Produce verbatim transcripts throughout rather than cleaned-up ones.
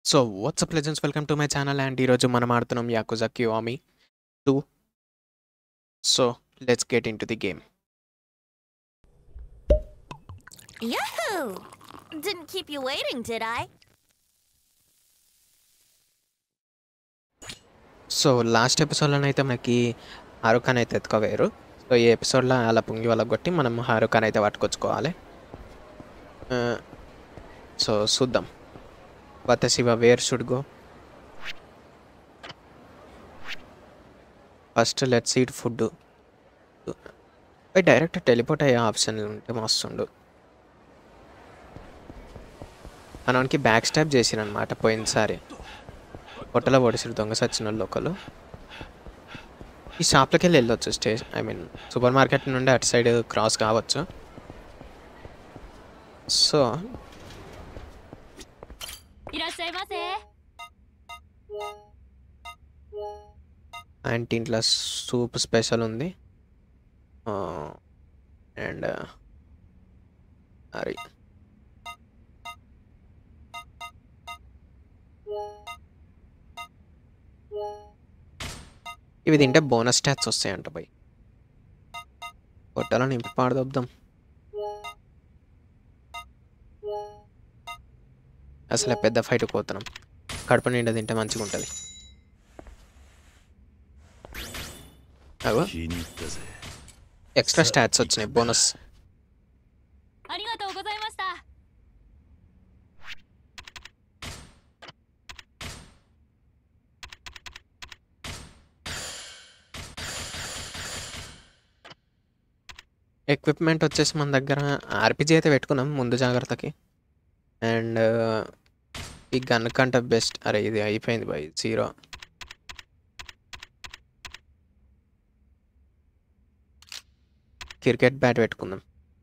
So what's up legends, welcome to my channel. And ఈరోజు మనం ఆడుతున్నాం Yakuza Kiwami two. So let's get into the game. Yahoo! Didn't keep you waiting, did I? So last ఎపిసోడ్లోనైతే మనకి హారుఖాన్ అయితే ఎత్తుకోవేరు. So ఈ ఎపిసోడ్లో అలా పొంగి వాళ్ళ కొట్టి మనం హారుఖాన్ అయితే పట్టుకొచ్చుకోవాలి. సో చూద్దాం. వతశివ where should go first. Let's eat food. Direct teleport అయ్యే ఆప్షన్ ఉంటే మస్తుండు. మనకి బ్యాక్ స్టాప్ చేసిరనమాట పోయినసారి. పొట్టలో పొడిసిరు దొంగ సచ్చిన లోకలు. ఈ షాప్లోకి వెళ్ళి వెళ్ళొచ్చు. Stay I mean super market నుండి అటు సైడ్ క్రాస్ కావచ్చు. సో అండ్ ఇంట్లో సూప్ స్పెషల్ ఉంది. అండ్ అరే ఇవి తింటే బోనస్ స్టాట్స్ వస్తాయంట పోయి. పొట్టలో నింపి పాడదొద్దాం. అసలే పెద్ద ఫైట్ పోతున్నాం. కడుపు నిండా తింటే మంచిగా ఉంటుంది. అగో ఎక్స్ట్రా స్టాట్స్ వచ్చినాయి బోనస్. ఎక్విప్మెంట్ వచ్చేసి మన దగ్గర ఆర్పిజీ అయితే పెట్టుకున్నాం ముందు జాగ్రత్తకి. అండ్ ఈ గన్ కంటే బెస్ట్. అరే ఇది అయిపోయింది బాయ్, జీరో. క్రికెట్ బ్యాట్ పెట్టుకుందాం.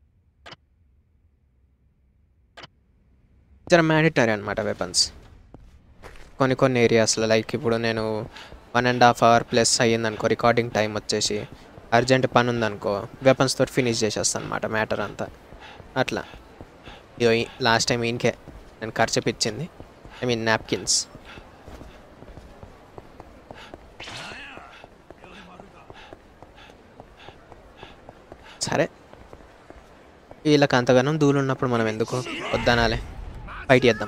జర మ్యాండేటరీ అనమాట వెపన్స్ కొన్ని కొన్ని ఏరియాస్లో. లైక్ ఇప్పుడు నేను one and half hour plus అయ్యిందనుకో రికార్డింగ్ టైం వచ్చేసి, అర్జెంట్ పని ఉందనుకో వెపన్స్ తోటి ఫినిష్ చేసేస్తాను అనమాట మ్యాటర్ అంతా. అట్లా ఇయో లాస్ట్ టైం ఈయనకే నేను ఖర్చు పిచ్చింది. I mean napkins. సరే వీళ్ళకి అంతగానం దూలు ఉన్నప్పుడు మనం ఎందుకు వద్దనాలే, ఫైట్ చేద్దాం.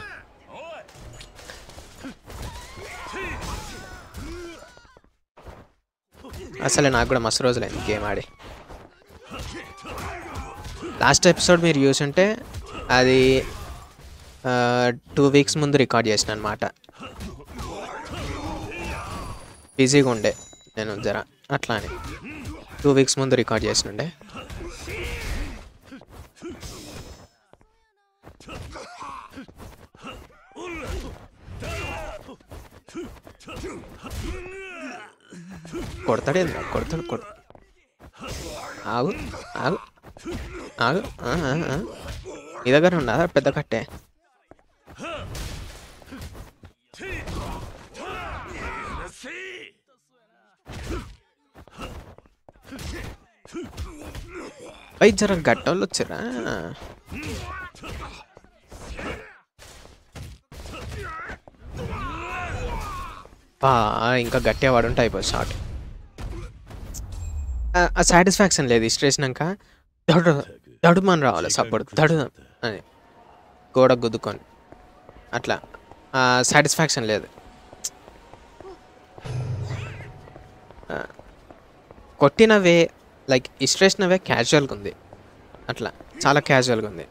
అసలే నాకు కూడా మస్తు రోజులైంది గేమ్ ఆడి. లాస్ట్ ఎపిసోడ్ మీరు చూసుంటే అది టూ వీక్స్ ముందు రికార్డ్ చేసిన అనమాట. బిజీగా ఉండే నేను జర, అట్లా అని టూ వీక్స్ ముందు రికార్డ్ చేసినుండే. కొడతాడేంద్ర కొడతాడు కొడ ఆగు ఆగు ఆగు. నీ దగ్గర ఉన్నదా పెద్ద కట్టే? పై జర గట్టోళ్ళు వచ్చారా? ఇంకా గట్టిగా వాడుంటే అయిపోతుంది షార్ట్. ఆ సాటిస్ఫాక్షన్ లేదు ఇష్టేసినాక. దడు దడుమని రావాలి సపోర్ట్, దడు అని గోడ గుద్దుకొని అట్లా సాటిస్ఫాక్షన్ లేదు. కొట్టినవే లైక్ ఇష్టేసినవే క్యాజువల్గా ఉంది. అట్లా చాలా క్యాజువల్గా ఉంది.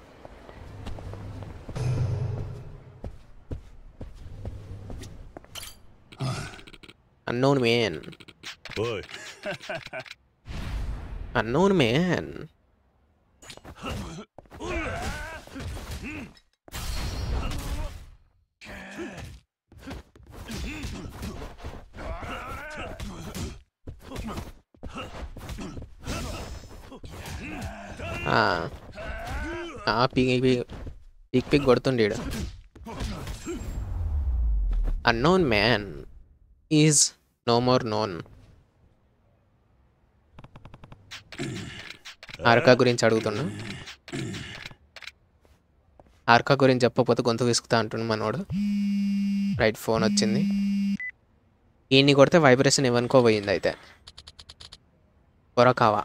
Unknown man. Boy. Unknown man. Pick pick pick కొడుతుండేడు. Unknown man is no more known. హారుకా గురించి అడుగుతున్నా. ఆర్కా గురించి చెప్పకపోతే గొంతు విసుకుతా అంటుండు మనోడు. రైట్ ఫోన్ వచ్చింది. ఈయన్ని కొడితే వైబ్రేషన్ ఇవ్వనుకో పోయింది అయితే. కొరకావా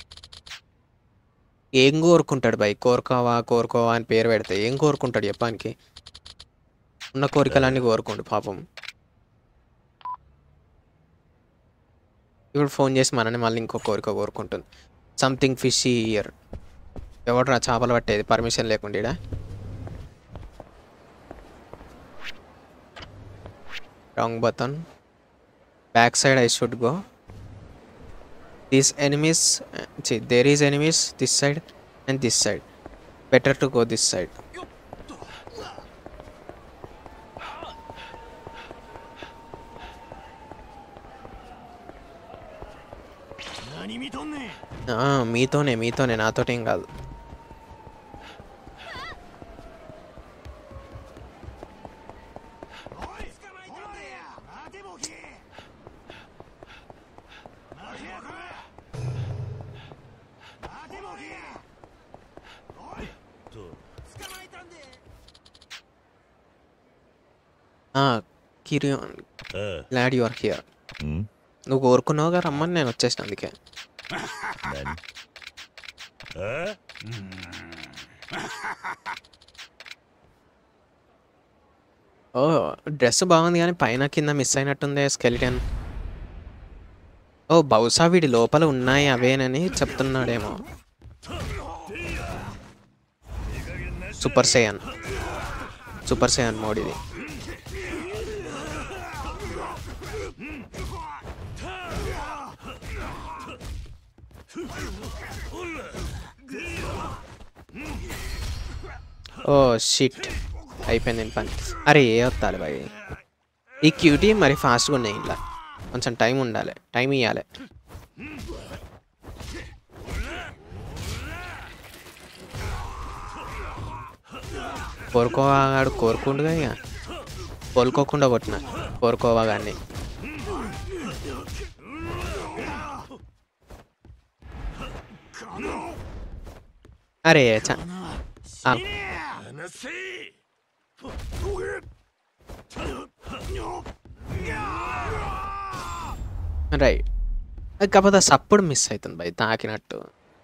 ఏం కోరుకుంటాడు బై? కోరుకోవా కోరుకోవా అని పేరు పెడితే ఏం కోరుకుంటాడు చెప్పానికి? ఉన్న కోరికలన్నీ కోరుకోండి పాపం. ఇప్పుడు ఫోన్ చేసి మనని మళ్ళీ ఇంకో కోరిక కోరుకుంటుంది. Something fishy here. ఎవడరా చేపలు పట్టేది పర్మిషన్ లేకుండా? Wrong button. Back side I should go. These enemies, there is enemies this side and this side. Better to go this side. మీతోనే మీతోనే నాతోటేం కాదు. కిరియోన్, గ్లాడ్ యు ఆర్ హియర్. నువ్వు కోరుకున్నావుగా రమ్మని నేను వచ్చేసిన అందుకే. ఓ డ్రెస్ బాగుంది కానీ పైన కింద మిస్ అయినట్టుంది స్కెలిటన్. ఓ బహుశా వీడి లోపల ఉన్నాయి అవేనని చెప్తున్నాడేమో. Super Saiyan, super Saiyan mode ఇది. ఓ షిట్, అయిపోయింది పని. అరే ఏ వస్తాలి బాయ్, ఈ క్యూటీ మరి ఫాస్ట్గా ఉన్నాయి. ఇంట్లో కొంచెం టైం ఉండాలి, టైం ఇవ్వాలి. కోరుకోవాడు కోరుకుండుగా ఇక కోలుకోకుండా కొట్టిన కోరుకోవాగాన్ని. అరే చ రైట్. కాకపోతే సప్పుడు మిస్ అవుతుంది బై తాకినట్టు.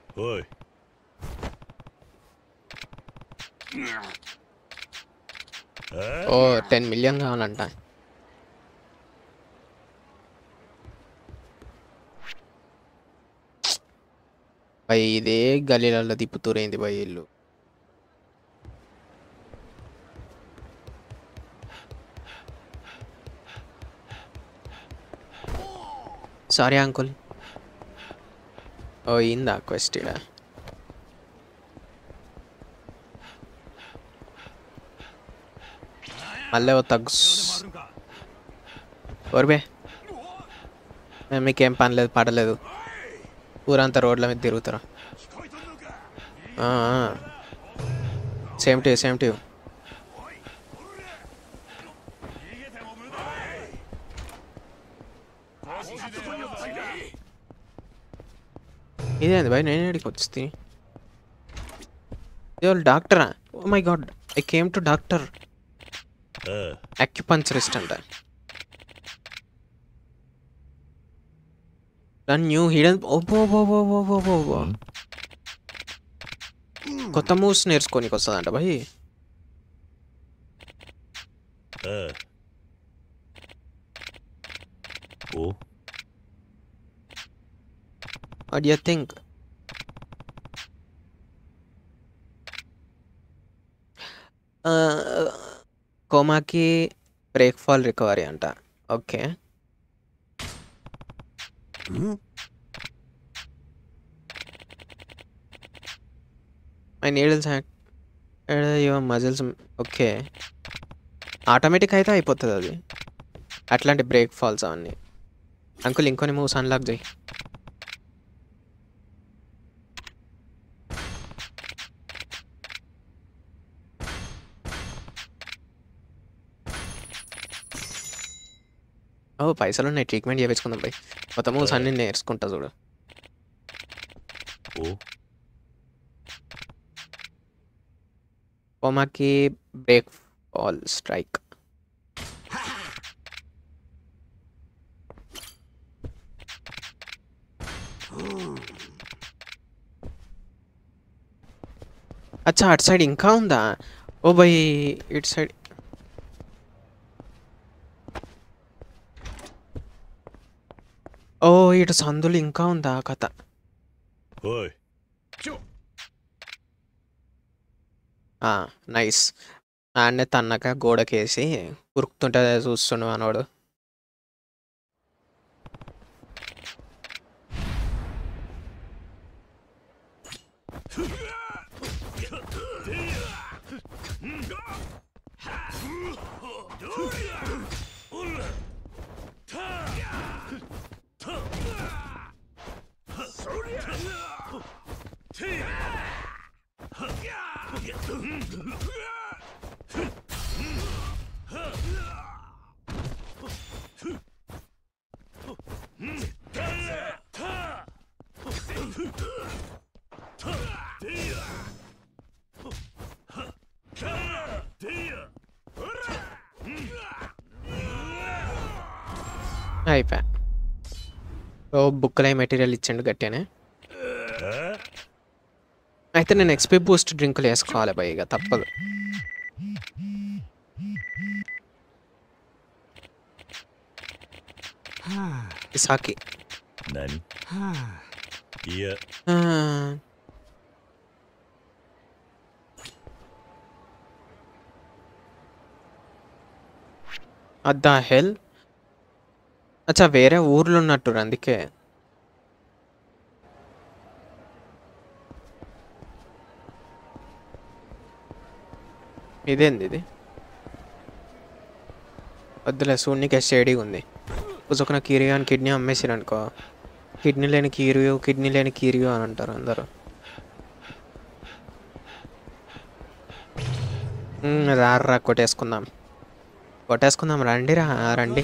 ఓ టెన్ మిలియన్ కావాలంట. బై ఇదే గలీలలో తిప్పుతూరైంది బై ఇల్లు. Sorry uncle. ఓ ఇందా క్వెస్ట్ ఇడ. మళ్ళీ ఓ తగ్గు. ఓర్బే మీకేం పని లేదు పడలేదు, ఊరంతా రోడ్ల మీద తిరుగుతారా? Same to same to. ఇదేంది బాయ్, నేను ఎక్కడికి వచ్చి వాళ్ళు డాక్టరా? Oh my God, I came to doctor. Acupuncturist అంట. New hidden. ఓబో కొత్త మూవ్స్ నేర్చుకోనికి వస్తుందంట బాయ్. What do you think? కోమాకి బ్రేక్ ఫాల్ రికవరీ అంట. Okay my needles your muscles. Okay automatic అయితే అయిపోతుంది అది, అట్లాంటి బ్రేక్ ఫాల్స్ అవన్నీ. అంకుల్ ఇంకొని మూవ్స్ అన్లాక్ చేయి. ఓ పైసలు ఉన్నాయి, ట్రీట్మెంట్ చేయించుకుందాం పోయి. కొత్త మూవ్స్ అన్ని నేర్చుకుంటా చూడు. కోమాకి బ్రేక్ బాల్ స్ట్రైక్. అచ్చా అటు సైడ్ ఇంకా ఉందా? ఓ బై ఇటు సైడ్. ఓ ఇటు సందులు ఇంకా ఉందా కథ. నైస్. ఆడనే తన్నక గోడకేసి ఉరుకుతుంటే చూస్తుండు మనోడు. అయిపోయా. ఓ బుక్లో మెటీరియల్ ఇచ్చిండు గట్టినే. అయితే నేను ఎక్స్పీ బూస్ట్ డ్రింకులు వేసుకోవాలి భయ్, ఇక తప్పదు. ఇసాకి అద్దా హెల్. అచ్చా వేరే ఊర్లో ఉన్నట్టు అందుకే. ఇదేంది ఇది? వద్దులే, సూర్యునికి షేడీగా ఉంది. పుసుకున్న కీరియో అని కిడ్నీ అమ్మేసారు అనుకో, కిడ్నీ లేని కీరియో కిడ్నీ లేని కీరియో అని అంటారు అందరూ. రా కొట్టేసుకుందాం కొట్టేసుకుందాం రండి రా రండి.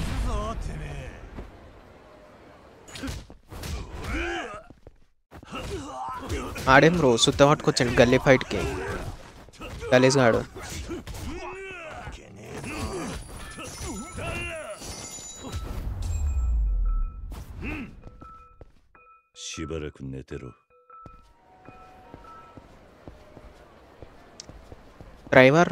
ఆడేం రో సుత్త పట్టుకొచ్చాడు గల్లీ ఫైట్కి, గలీజ్ గాడు. డ్రైవర్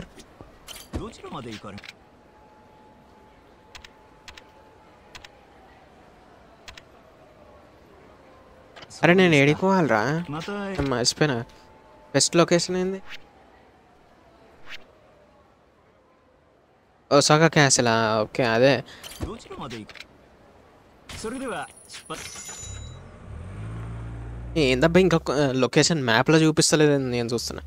అరే నేను ఏడిపోవాలరా, మర్చిపోయినా. బెస్ట్ లొకేషన్ ఏంది? ఒసాకా క్యాసిలా? ఓకే అదే. ఏందబ్బా ఇంకా లొకేషన్ మ్యాప్లో చూపిస్తలేదు నేను చూస్తున్నా.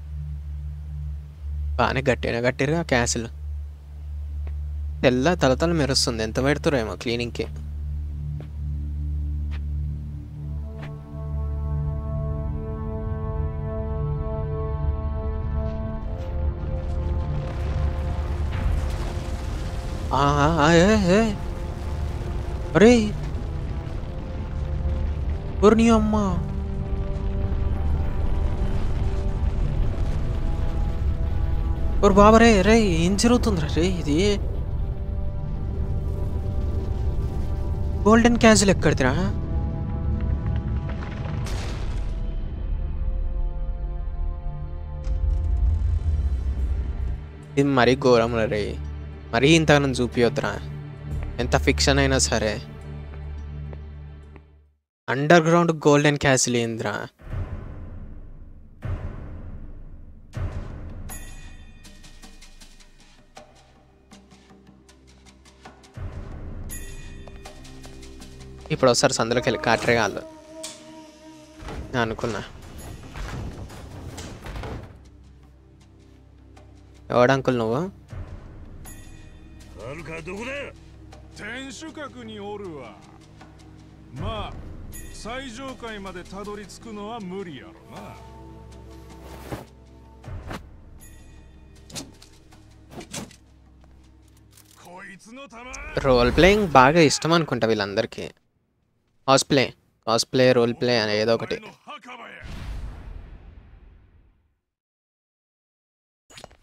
బాగానే గట్టినా కట్టిరుగా క్యాసిల్. తెల్ల తలతల మెరుస్తుంది. ఎంత పెడుతురేమో క్లీనింగ్కి. అరే నీ అమ్మ, బాబా రే రే ఏం జరుగుతుందిరా రే? ఇది గోల్డెన్ క్యాన్సిల్ ఎక్కడిదిరా? ఇది మరీ ఘోరం రే, మరీ ఇంతగానం చూపియొద్దురా. ఎంత ఫిక్షన్ అయినా సరే. అండర్ గ్రౌండ్ గోల్డెన్ క్యాసిల్ ఏందిరా? ఇప్పుడు ఒకసారి సందులోకి వెళ్ళి కాటరే కాదు అనుకున్నా. ఎవడు అంకుల్ నువ్వు? రోల్ ప్లేయింగ్ బాగా ఇష్టం అనుకుంటా వీళ్ళందరికీ. Cosplay cosplay role play అని ఏదో ఒకటి.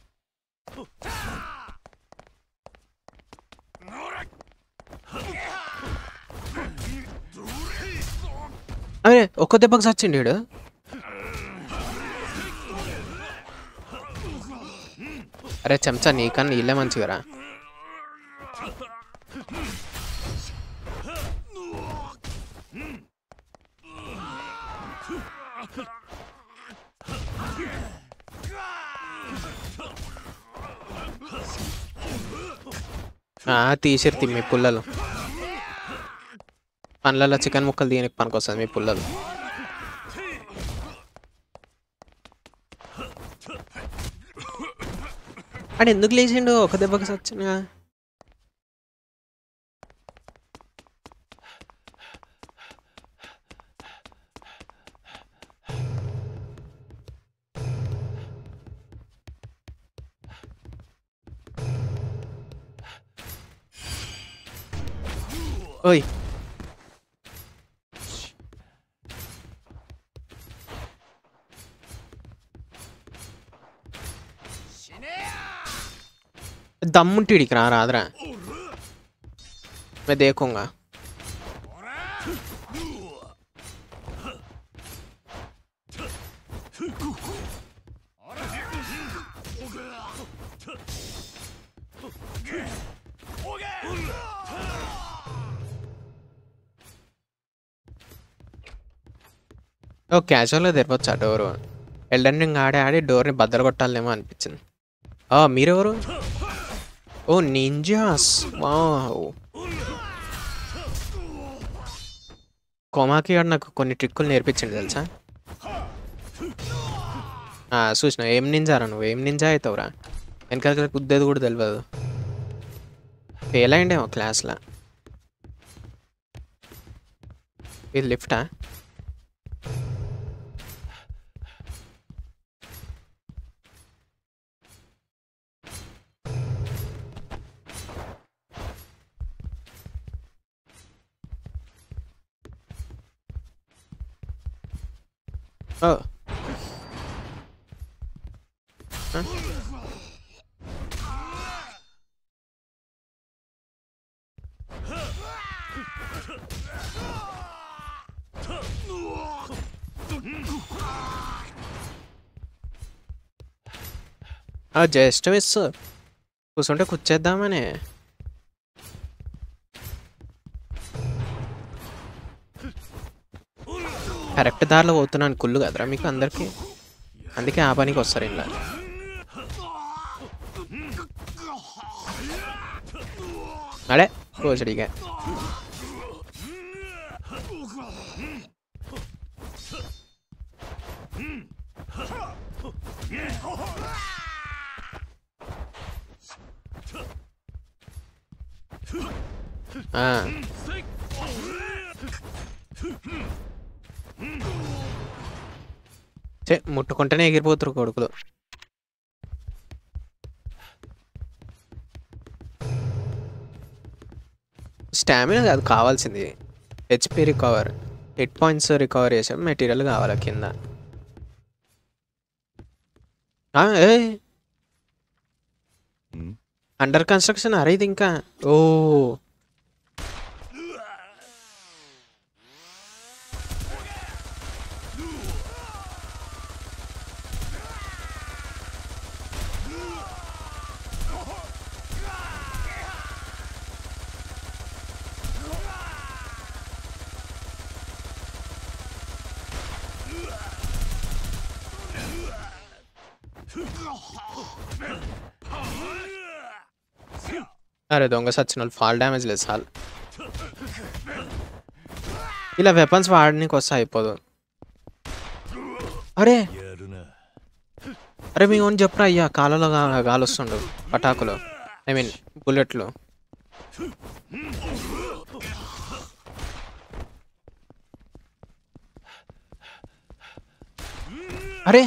అరే ఒక్క దెబ్బకి చచ్చిండు వీడు. అరే చెంచా నీకన్నా నీళ్ళే మంచిగారా. తీసిరు మీ పుల్లలు. పండ్లలో చికెన్ ముక్కలు దీనికి పనికొస్తుంది మీ పుల్లలు. అంటే ఎందుకు లేచిండు ఒక దెబ్బకి సచ్చినా? ఓయ్ దమ్ముంటే ఇడికి రా రాదురా. मैं देखूंगा. ఓ క్యాజువల్గా తెరవచ్చు ఆ డోరు. ఎల్డెన్ రింగ్ ఆడే ఆడి డోర్ని బద్దలు కొట్టాలేమో అనిపించింది. మీరెవరు? ఓ నింజాస్. వావ్. కోమాకి నాకు కొన్ని ట్రిక్కులు నేర్పించింది తెలుసా. చూసిన ఏం నింజారా నువ్వు, ఏం నింజా అవుతావురా. వెనకాల కుద్దేది కూడా తెలియదు. ఫెయిల్ అయ్యిండేమో క్లాస్లో. ఇది లిఫ్టా? Oh. Huh? Just miss. కూర్చుంటే కూర్చేద్దామని. కరెక్ట్ దారిలో పోతున్నాను కుళ్ళు కదరా మీకు అందరికి. అందుకే ఆ పనికి వస్తారు ఇలా. అడే కోచడిగా ముట్టుకుంటేనే ఎగిరిపోతారు కొడుకులు. స్టామినా కాదు కావాల్సింది, HP recover. Hit points recover చేసే మెటీరియల్ కావాలి కింద. Under construction. అరే ఇది ఇంకా. ఓ అరే దొంగ సచ్చిన వాళ్ళు ఫాల్ డ్యామేజ్ లేదు చాలు. ఇలా వెపన్స్ వాడడానికి వస్తే అయిపోదు. అరే అరే మీ ఓన్ చెప్పరా అయ్యా, కాలలో గాలి వస్తుండు పటాకులు, ఐ మీన్ బుల్లెట్లు. అరే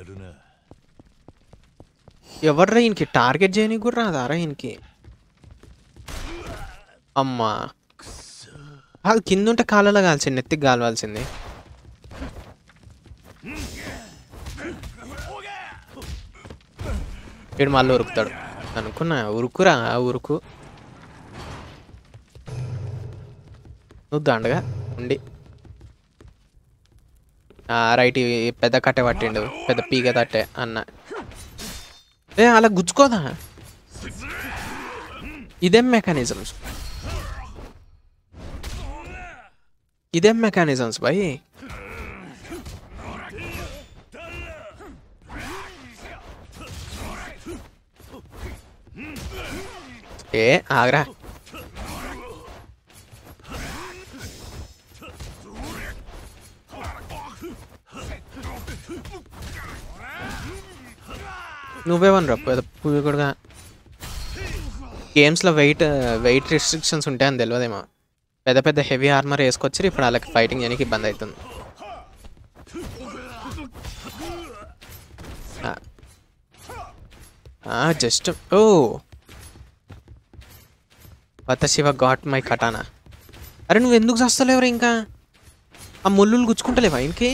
ఎవర్రా ఈయనకి టార్గెట్ చేయడానికి కూడా రాదారా ఈయనకి. అమ్మా అది కింద ఉంటే కాలలో కాల్సింది, నెత్తికి కాలవాల్సింది. వీడు మళ్ళీ ఉరుకుతాడు అనుకున్నా. ఉరుకురా ఉరుకు నువ్వు దండగా ఉండి. రైట్ పెద్ద కట్టె పట్టిండు పెద్ద పీగ తట్టే అన్న ఏ అలా గుచ్చుకోదా ఇదేం మెకానిజమ్స్ ఇదేం మెకానిజమ్స్ భయ్ ఏ ఆగ్రా నువ్వేమనరా పెద్ద పూయకుడుగా గేమ్స్లో వెయిట్ వెయిట్ రిస్ట్రిక్షన్స్ ఉంటాయని తెలియదేమో పెద్ద పెద్ద హెవీ ఆర్మర్ వేసుకొచ్చి ఇప్పుడు వాళ్ళకి ఫైటింగ్ చేయడానికి ఇబ్బంది అవుతుంది జస్ట్ ఓ వత శివ గాట్ మై కటానా అరే నువ్వు ఎందుకు చేస్తలేవురా ఇంకా ఆ ముళ్ళు గుచ్చుకుంటలేవా ఇంకే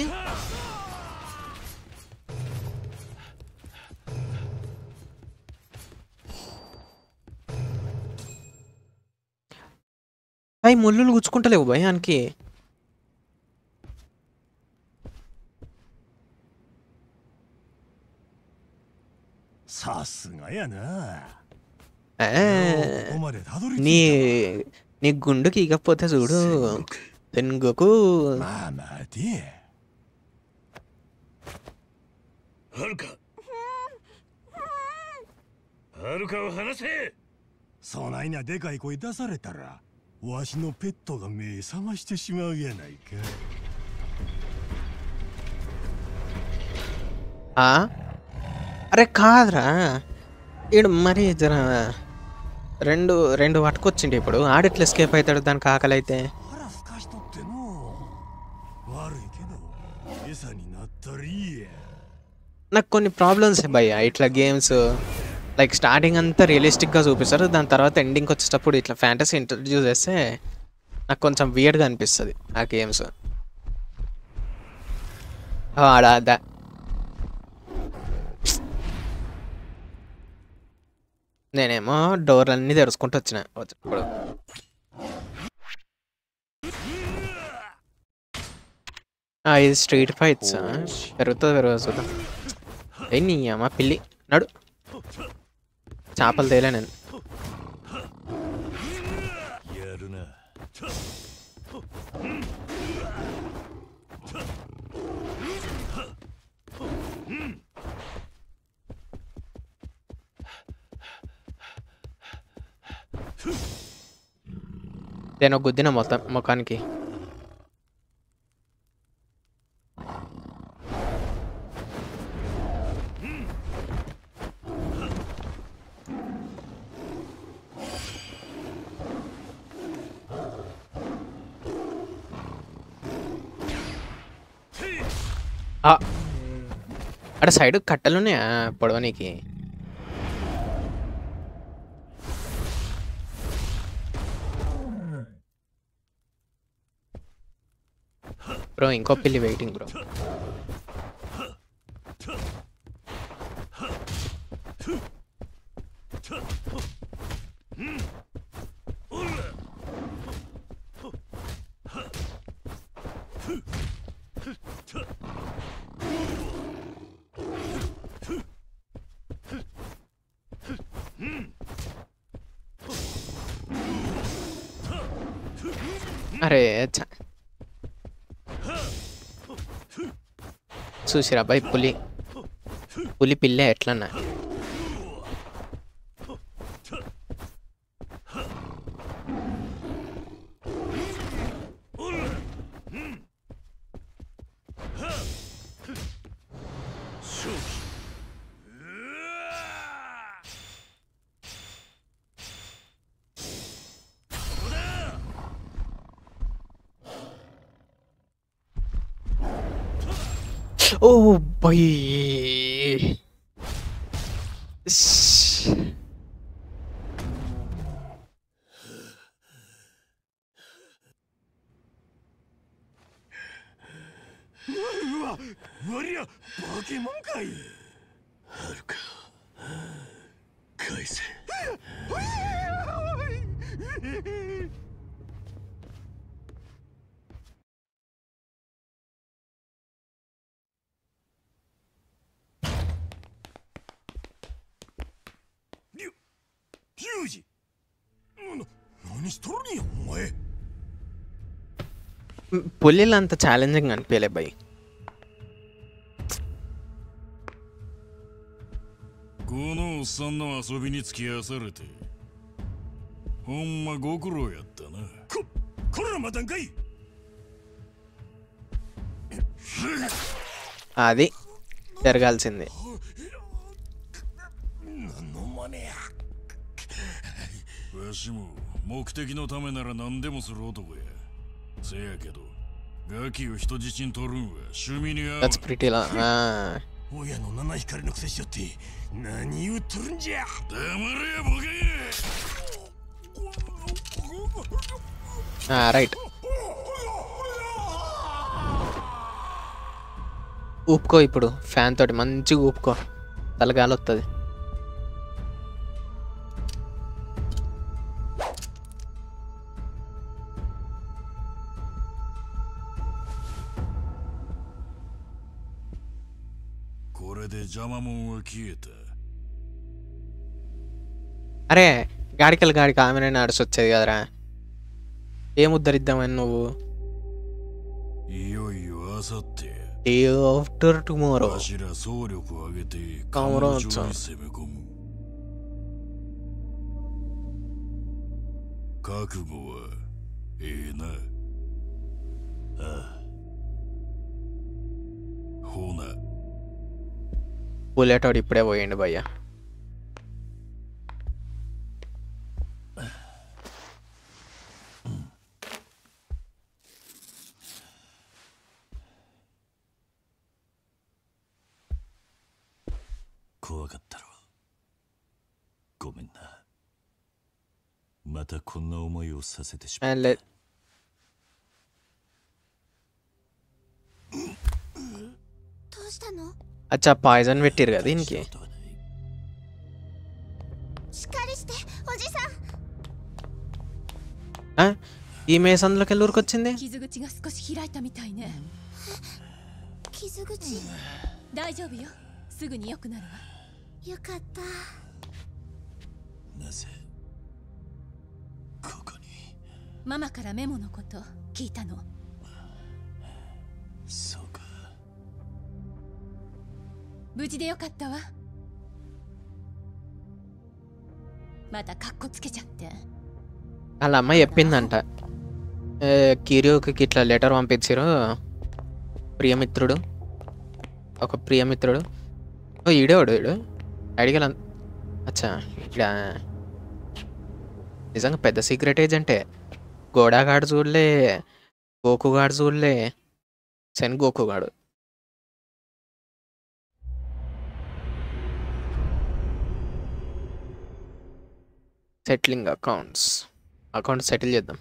అవి ముళ్ళు గుచ్చుకుంటలేవు భయానికి నీ నీ గుండుకి ఇకపోతే చూడు తెనుగుకు అరే కాదురా ఈడు మరి జర రెండు రెండు పట్టుకొచ్చిండి ఇప్పుడు ఆడిట్లా ఎస్కేప్ అవుతాడు దానికి ఆకలి అయితే నాకు కొన్ని ప్రాబ్లమ్స్ భయ్యా ఇట్లా గేమ్స్ లైక్ స్టార్టింగ్ అంతా రియలిస్టిక్గా చూపిస్తారు దాని తర్వాత ఎండింగ్కి వచ్చేటప్పుడు ఇట్లా ఫ్యాంటసీ ఇంట్రడ్యూస్ చేస్తే నాకు కొంచెం వియర్డ్గా అనిపిస్తుంది ఆ గేమ్స్ ఆడా నేనేమో డోర్లన్నీ తెరుచుకుంటూ వచ్చిన ఇప్పుడు ఇది స్ట్రీట్ ఫైట్స్ పెరుగుతుంది పెరుగుతుంది చూద్దాం ఏ నీ అమ్మ పిల్లి నడు చేపలు తేలే నేను నేను గుద్దిన మొత్తం ముఖానికి అక్కడ సైడ్ కట్టెలున్నాయా పొడవనికి బ్రో ఇంకో పిల్లి వెయిటింగ్ బ్రో అరే చూసిరా అబ్బాయి పులి పులి పిల్లే ఎట్లన్నా Oh boy. Warrior, Pokemon kai. Haruka. Kaise. 二何しとるんやお前 పులిలు అంత ఛాలెంజింగ్ అనిపించలే భయ్. このおっさんの遊びに付き合わされてほんまご苦労やったな。ここらまたんかい అది జరగాల్సింది. 何の真似や。わしも目的のためなら何でもする男や。せやけどガキを人質に取るんは趣味に合わん。 That's pretty long. あ親の七光のくせしよって何言っとるんじゃ。黙れやボケ。 ఆ రైట్. ఊపుకో ఇప్పుడు ఫ్యాన్ తోటి మంచిగా ఊపుకో, తలగాలి వస్తుంది. అరే గాడికలు గాడికి ఆమెనే నడిచొచ్చేది కదరా, ఏం ఉద్ధరిద్దామని నువ్వు. Day after tomorrow Kamaraju. 覚悟はええな。ああ。ほな。 బుల్లెటోడు ఇప్పుడే పోయిండు భయ్య. కోవగత్తరు. ごめんな。またこんな思いをさせてしまった。 లే అచ్చా పాయిజన్ పెట్టిరు కదా దీనికి. ఈ మేసంలోకి వెళ్ళి ఊరికొచ్చింది. అలా అమ్మ చెప్పిందంట, కిరియోకి ఇట్లా లెటర్ పంపించారు ప్రియమిత్రుడు, ఒక ప్రియమిత్రుడు. ఓ ఈడేవాడు వీడు అడిగల. అచ్చా ఇక్కడ నిజంగా పెద్ద సీక్రెట్ ఏజెంటే. గోడాగాడు చూడలే, గోకుగాడు చూడలే, సెన్ గోకుగాడు. సెటిలింగ్ అకౌంట్స్, అకౌంట్ సెటిల్ చేద్దాం.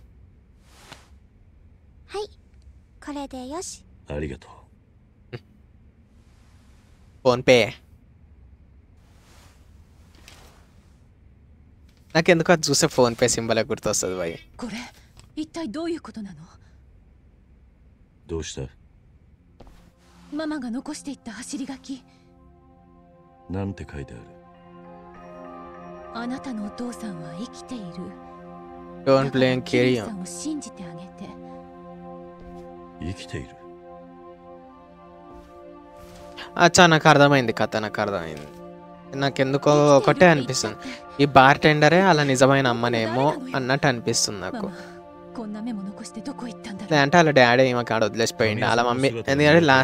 ఫోన్ పే. నాకెందుకు అది చూస్తే ఫోన్ పే సింబల్ గుర్తొస్తుంది భయ్. 一体どういうことなの？ どうした？ ママが残していった走り書き。 なんて書いてある？ あなたのお父さんは生きている。 Don't blame carry on. さんを信じてあげて。 生きている。 అచ్చా నాకు అర్థమైంది కథ, నాకు అర్థమైంది. నాకెందుకో ఒకటే అనిపిస్తుంది, ఈ బార్ టెండరే అలా నిజమైన అమ్మనేమో అన్నట్టు అనిపిస్తుంది నాకు. అంటే వాళ్ళ డాడీ ఈమె కాడ వదిలేసిపోయింది, వాళ్ళ మమ్మీ. ఎందుకంటే లా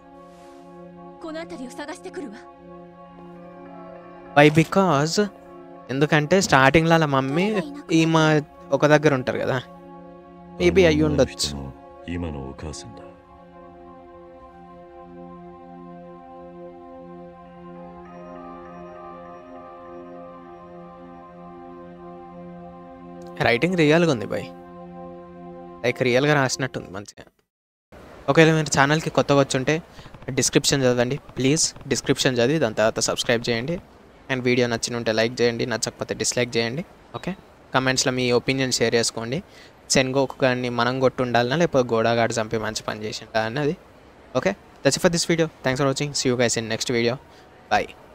వై బికాజ్ ఎందుకంటే స్టార్టింగ్లో వాళ్ళ మమ్మీ ఈమె ఒక దగ్గర ఉంటారు కదా, మేబీ అయ్యి ఉండొచ్చు. రైటింగ్ రియల్గా ఉంది బాయ్, లైక్ రియల్గా రాసినట్టుంది మంచిగా. ఒకవేళ మీరు ఛానల్కి కొత్తగా వచ్చుంటే డిస్క్రిప్షన్ చదవండి ప్లీజ్, డిస్క్రిప్షన్ చదివి దాని తర్వాత సబ్స్క్రైబ్ చేయండి. అండ్ వీడియో నచ్చిన ఉంటే లైక్ చేయండి, నచ్చకపోతే డిస్లైక్ చేయండి. ఓకే, కమెంట్స్లో మీ ఒపీనియన్ షేర్ చేసుకోండి. సెన్గోకు గారిని మనం కొట్టు ఉండాలన్నా లేకపోతే గోడాగాడు చంపి మంచి పని చేసిండా అన్నది. Okay, that's it for this video. Thanks for watching. See you guys in next video. Bye.